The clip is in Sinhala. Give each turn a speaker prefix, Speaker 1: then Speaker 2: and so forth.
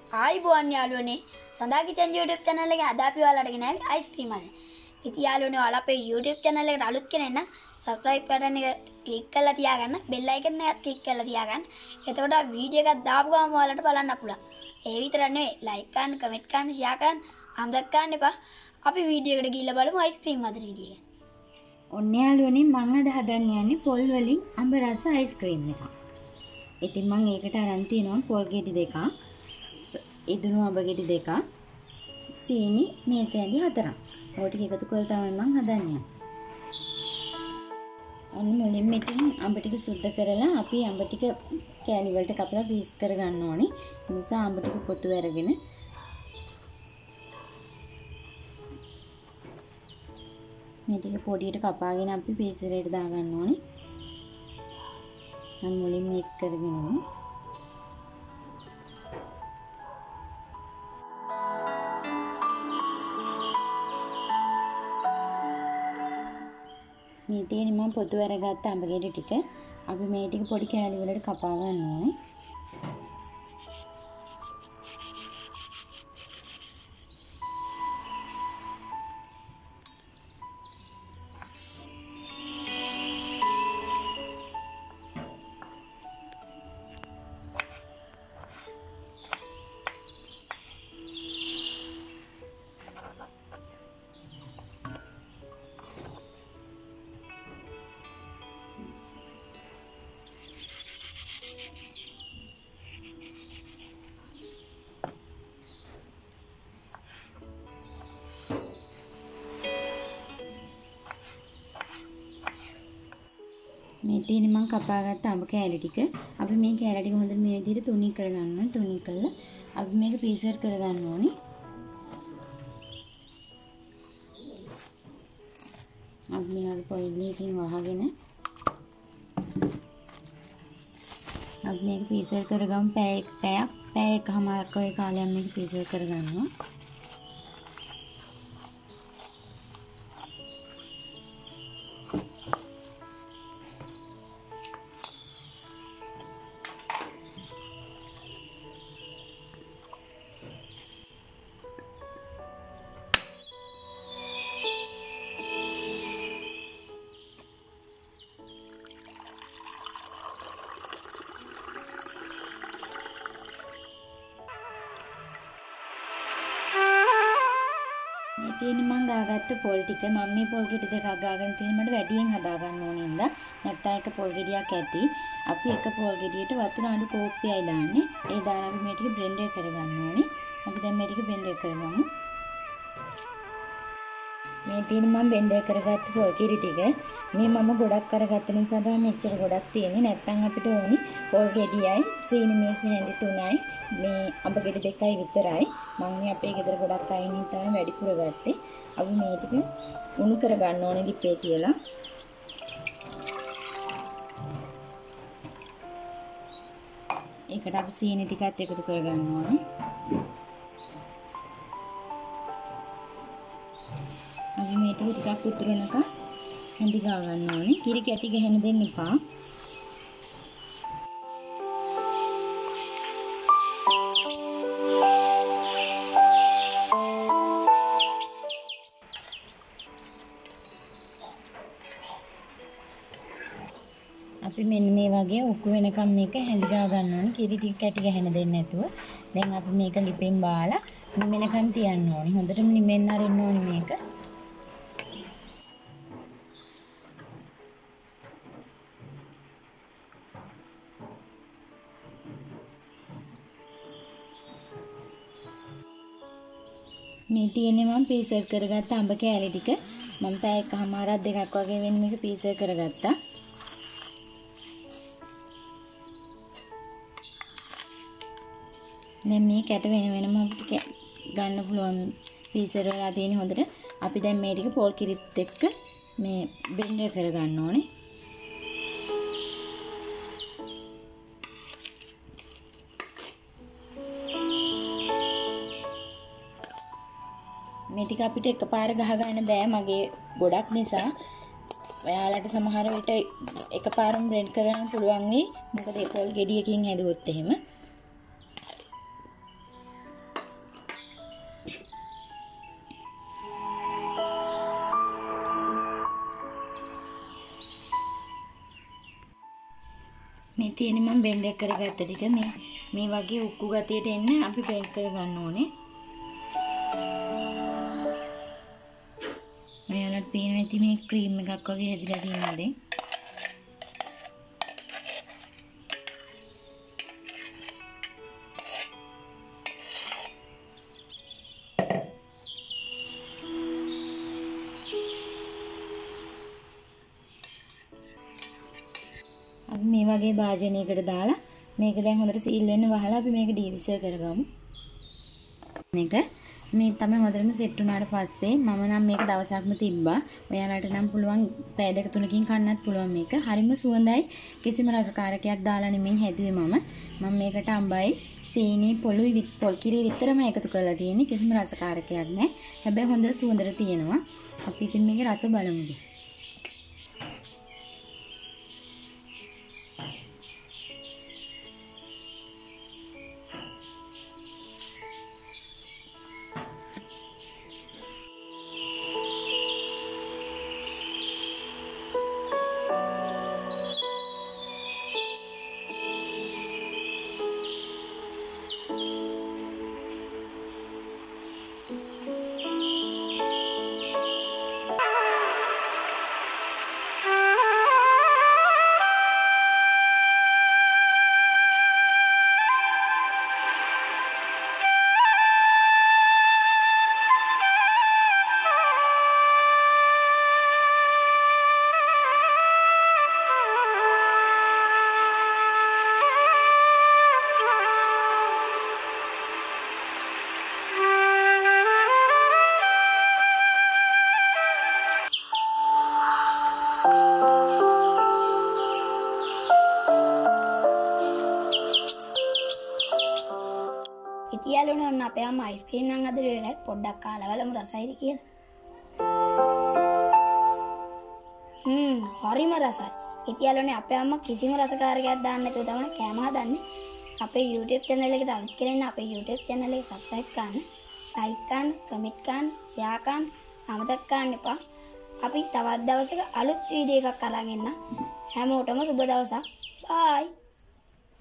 Speaker 1: ආයිබෝන් යාළුවනේ සඳා කිචන් YouTube channel එකේ අද අපි ඔයාලට ගෙනාවේ අයිස්ක්‍රීම් හදන්න. ඉතින් යාළුවනේ ඔයාලා අපේ YouTube channel එකට අලුත් කෙනෙක් නම් subscribe button එක click කරලා තියාගන්න, bell icon එකත් click කරලා තියාගන්න. එතකොට වීඩියෝ එකක් දාපු ගමන් ඔයාලට බලන්න පුළුවන්. ඒ විතර නෙවෙයි like කරන්න, comment කරන්න, share කරන්න, අමතක කරන්න එපා. අපි වීඩියෝ එකට ගිහිල්ලා බලමු අයිස්ක්‍රීම් හදන විදිය.
Speaker 2: ඔන්න යාළුවනේ මම අද හදන්න යන්නේ පොල් වලින් අඹ රස අයිස්ක්‍රීම් එකක්. ඉතින් මම ඒකට අරන් තියනවා පොල් ගෙඩි දෙකක්, ඉදුණු අඹ ගෙඩි දෙකක්, සීනි මේසැඳි 4ක්. ඔය ටික එකතු කරලා තමයි මම හදන්නේ. ඔන්න මුලින්ම ඉතින් අඹ ටික සුද්ධ කරලා අපි අඹ ටික කෑලි වලට කපලා පීස් කර ගන්න ඕනේ. ඒ නිසා අඹ ටික පොතු අරගෙන මේ ටික පොඩියට කපාගෙන අපි පීසරේට දා ගන්න ඕනේ. මම මුලින්ම එක් කරගෙන මේ තියෙන්නේ මම පොතු අරගත්ත අඹ ගෙඩි ටික අපි මේ ටික පොඩි කෑලි වලට කපා ගන්න ඕනේ. මේ තියෙන්නේ මම කපාගත්ත අඹ කෑලි ටික. අපි මේ කෑලි ටික හොඳට මේ විදිහට තුනී කරගන්න ඕනේ. තුනී කළා අපි මේක පීසර් කරගන්න ඕනේ. අපි මේ වගේ පොයිල් එකකින් වහගෙන අපි මේක පීසර් කරගමු. පැය එකමාරක් වගේ කාලයක් මේක පීසර් කරගන්නවා. තියෙන්නේ මම ගාගත්ත පොල් ටික. මම මේ පොල් ගෙඩි දෙකක් ගාගෙන තියෙන මට වැඩියෙන් හදා ගන්න ඕනේ නේද? නැත්නම් එක පොල් ගෙඩියක් ඇති. අපි එක පොල් ගෙඩියට වතුර අඬු කෝප්පයයි දාන්නේ. ඒ දාලා අපි මේ ටික බ්ලෙන්ඩර් කරගන්න ඕනේ. අපි දැන් මේ ටික බ්ලෙන්ඩර් කරගමු. මේ තියෙන්නේ මම බ්ලෙන්ඩර් කරගත්ත පොල් ගෙඩි ටික. මේ මම ගොඩක් කරගත්ත නිසා තමයි මෙච්චර ගොඩක් තියෙන්නේ. නැත්නම් අපිට ඕනි පොල් ගෙඩියයි සීනි මේස හැඳි 3යි මේ අඹ ගෙඩි 2යි විතරයි. මම මේ අපේ ගෙදර ගොඩක් අය ඉන්න තමයි වැඩිපුර ගත්තේ. අපි මේ ටික උණු කර ගන්න ඕනේ ලිපේ තියලා. ඒකට අපි සීනි ටිකත් එකතු කර ගන්න ඕනේ. අපි මේ ටික ටිකක් උතුරනක හැඳි ගා ගන්න ඕනේ. කිරි කැටි ගහන්න දෙන්න එපා. අපි මෙන්න මේ වගේ උක්කු වෙනකම් මේක හැඳිලා ගන්න ඕනේ. කිරි ටික කැටි ගහන්න දෙන්නේ නැතුව. දැන් අපි මේක ලිපෙන් බාලා නිමෙනකන් තියන්න ඕනේ. හොඳටම නිමෙන්න අරින්න ඕනේ මේක. මේ තියෙන්නේ මම පීසර් කරගත්ත අඹ කෑලි ටික. මම පැය එකමාරක් දෙකක් වගේ වෙන මේක පීසර් කරගත්තා. දැන් මේ කැට වෙනම අපිට ගන්න පුළුවන් පීසර් වල තියෙන හොඳට. අපි දැන් මේ ටික පොල් කිරිත් එක්ක මේ බ්ලෙන්ඩර් කරගන්න ඕනේ. මේ ටික අපිට එකපාර ගහ ගන්න බෑ මගේ ගොඩක් නිසා. ඔයාලට සමහර විට එකපාරම බ්ලෙන්ඩ් කරන්න පුළුවන් වෙයි. මොකද ඒ පොල් ගෙඩියකින් හැදුවොත් එහෙම. තියෙන්නේ මම බෙන්ඩ් එක කරගත්ත ටික මේ වගේ උක්කු ගතියට එන්න අපි බෙන්ඩ් කරගන්න ඕනේ. මෙයාලට පේනවා ඉතින් මේ ක්‍රීම් එකක් වගේ හැදිලා තියෙනවා දැන්. අපි මේ වගේ භාජනයකට දාලා මේක දැන් හොඳට සීල් වෙන්න වහලා අපි මේක ඩීවිසර් කරගමු. මේ තමයි හොඳටම සෙට් වුණාට පස්සේ මම නම් මේක දවසක්ම තිබ්බා. ඔයාලට නම් පුළුවන් පැය දෙක තුනකින් කන්නත් පුළුවන් මේක. හරිම සුවඳයි. කිසිම රසකාරකයක් දාලා නෙමෙයි හැදුවේ මම මේකට අඹයි සීනි පොල් කිරි විතරම එකතු කරලා තියෙන්නේ. කිසිම රසකාරකයක් නැහැ. හැබැයි හොඳ සුවඳට තියෙනවා. අපි ඉතින් මේකේ රස බලමුද.
Speaker 1: ඉතින් යාළුවනේ ඔන්න අපේ අම්මා අයිස්ක්‍රීම් නම් අදලා ඉවරයි. පොඩ්ඩක් කාලා බලමු රසයිද කියලා. හරිම රසයි. ඉතින් යාළුවනේ අපේ අම්මා කිසිම රසකාරකයක් දාන්න නැතුව තමයි කෑම හදන්නේ. අපේ YouTube channel එකට අලුත් කෙනෙක් අපේ YouTube channel එක subscribe කරන්න, like කරන්න, comment කරන්න, share කරන්න අමතක කරන්න එපා. අපි තවත් දවසක අලුත් වීඩියෝ එකක් අරන් එන්න. හැමෝටම සුබ දවසක්. bye.